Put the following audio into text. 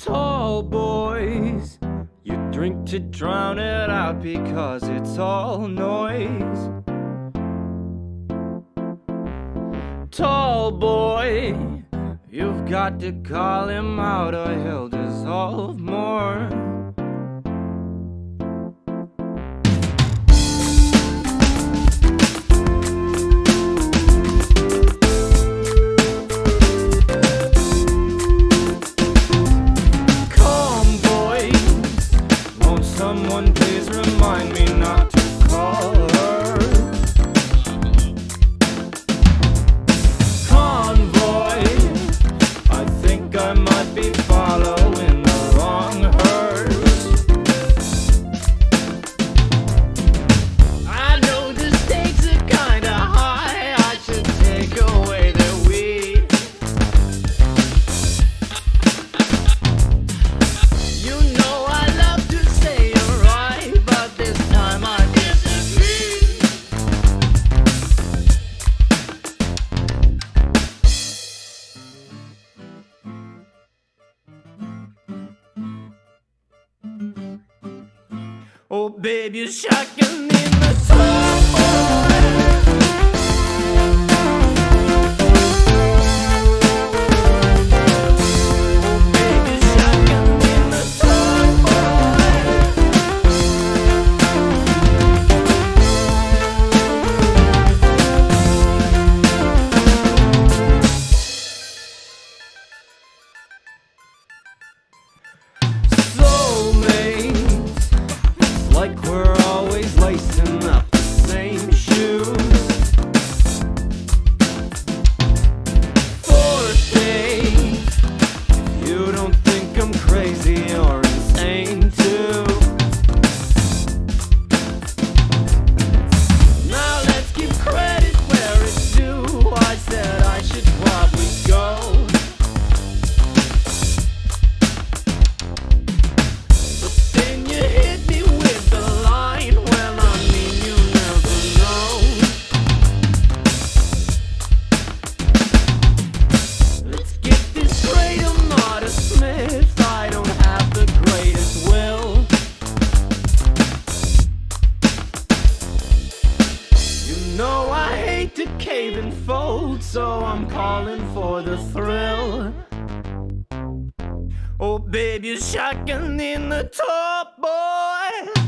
Tall boys, you drink to drown it out because it's all noise. Tall boy, you've got to call him out or he'll dissolve more. Someone please remind me not to call her. Convoy, I think I might be following the wrong hearse. I know the stakes are kinda high, I should take away the weed. You know I love to say oh, babe, you're shocking in the like we're always lacing up the same shoes. Forte, you don't think I'm crazy or insane too. Now let's give credit where it's due. I said I should probably go. No, I hate to cave and fold, so I'm calling for the thrill. Oh, babe, you're shocking in the top, boy.